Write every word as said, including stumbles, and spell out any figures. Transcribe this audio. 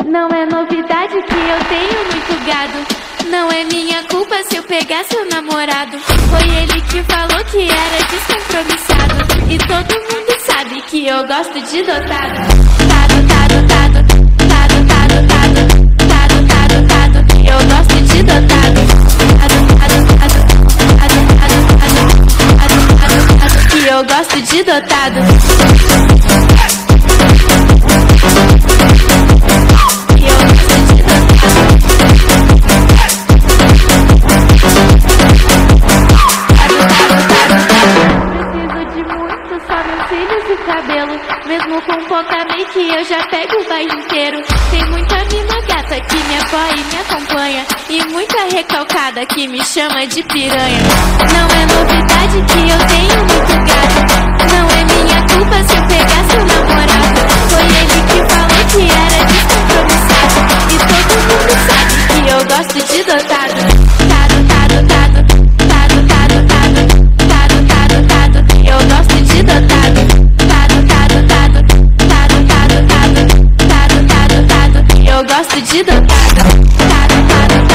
Não é novidade que eu tenho muito gado. Não é minha culpa se eu pegar seu namorado. Foi ele que falou que era descompromissado. E todo mundo sabe que eu gosto de dotado. Tado, tado, tado, tado, tado, tado, tado, tado, tado, que eu gosto de dotado. Tado, tado, tado, tado, tado, tado, tado, tado, que eu gosto de dotado. Mesmo com pouca make eu já pego o bairro inteiro. Tem muita mina gata que me apoia e me acompanha, e muita recalcada que me chama de piranha. Não é novidade que eu tenho muito gado. Não é minha culpa se eu pegar seu namorado. Foi ele que falou que era descompromissado. E todo mundo sabe que eu gosto de dotado. Tado, tado, tado, tado, tado, tado, tado, tado, tado, que eu gosto de dotado. Eu gosto de dotado, tado, tado,